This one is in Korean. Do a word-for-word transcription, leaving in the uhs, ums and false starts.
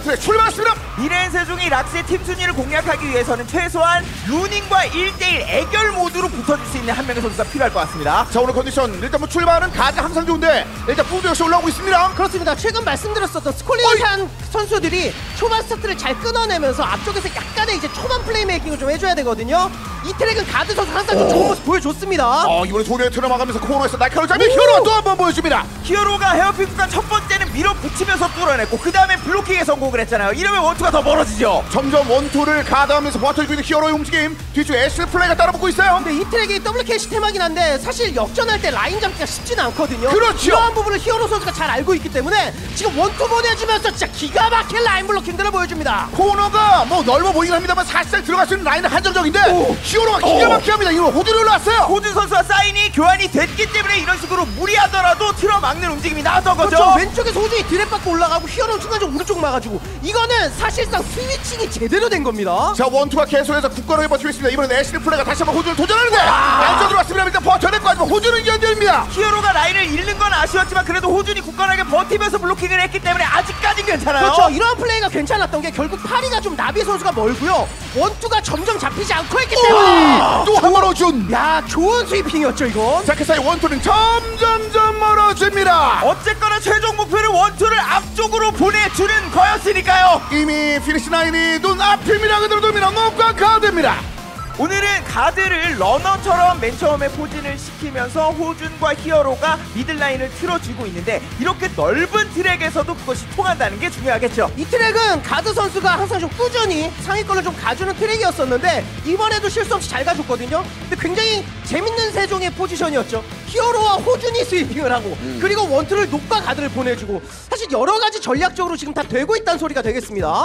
트랙 출발했습니다. 미래의 세종이 락스의 팀 순위를 공략하기 위해서는 최소한 루닝과 일 대일 애결 모드로 붙어줄 수 있는 한 명의 선수가 필요할 것 같습니다. 자 오늘 컨디션 일단 뭐 출발은 가장 항상 좋은데 일단 푸드 역시 올라오고 있습니다. 그렇습니다. 최근 말씀드렸었던 스콜리한 선수들이 초반 스타트를 잘 끊어내면서 앞쪽에서 약간의 이제 초반 플레이메이킹을 좀 해줘야 되거든요. 이 트랙은 가드 선수 항상 좀 좋은 모습 보여줬습니다. 어 이번에 소리에 틀어막으면서 코너에서 날카로운 잡이 히어로가 또 한 번 보여줍니다. 히어로가 헤어핀 구간 첫 번째는 밀어붙이면서 뚫어냈고 그 다음에 블로킹에 성공을 했잖아요. 이러면 원투가 더 멀어지죠. 점점 원투를 가다하면서 버텨주고 있는 히어로의 움직임, 뒤쪽 애쉬 플레이가 따라붙고 있어요. 근데 이 트랙이 더블 캐시 테마긴 한데 사실 역전할 때 라인 잡기가 쉽지는 않거든요. 그렇죠. 이러한 부분을 히어로 선수가 잘 알고 있기 때문에 지금 원투 보내주면서 진짜 기가 막힌 라인 블로킹들을 보여줍니다. 코너가 뭐 넓어 보이긴 합니다만 사실상 들어갈 수 있는 라인은 한정적인데 오. 히어로가 기가 막히게 합니다. 이거 호주를 올라왔어요. 호준 선수와 사인이 교환이 됐기 때문에 이런 식으로 무리하더라도 틀어막는 움직임이 나왔던 거죠. 그렇죠. 왼쪽에서 호준이 드랩 받고 올라가고 히어로는 순간적으로 오른쪽 막아주고 이거는 사실상 스위칭이 제대로 된 겁니다. 자 원투가 계속해서 굳건하게 버티고 있습니다. 이번엔 애쉬 플레이가 다시 한번 호주를 도전하는데 안쪽으로 왔습니다. 일단 버텨냈고 하지만 호주는 견뎌냅니다. 히어로가 라인을 잃는 건 아쉬웠지만 그래도 호준이 굳건하게 버티면서 블로킹을 했기 때문에 아직까진 괜찮아요. 그렇죠. 이런 플레이가 괜찮았던 게 결국 파리가 좀 나비 선수가 멀고요. 원투가 점점 잡히지 않고 했기 때문에 또 한 번 호준. 야 좋은 스위핑이었죠 이건. 자 그 사이 원투는 점점점 멀어집니다. 어쨌거나 최종 목표를 원투를 앞쪽으로 보내주는 거였으니까요. 이미 피니시 라인이 눈앞입니다. 그대로 돕니다. 목과 가드입니다. 오늘은 가드를 러너처럼 맨 처음에 포진을 시키면서 호준과 히어로가 미들라인을 틀어주고 있는데 이렇게 넓은 트랙에서도 그것이 통한다는 게 중요하겠죠. 이 트랙은 가드 선수가 항상 좀 꾸준히 상위권을 좀 가주는 트랙이었었는데 이번에도 실수 없이 잘 가줬거든요. 근데 굉장히 재밌는 세종의 포지션이었죠. 히어로와 호준이 스위핑을 하고 음. 그리고 원투를 녹과 가드를 보내주고 사실 여러 가지 전략적으로 지금 다 되고 있다는 소리가 되겠습니다.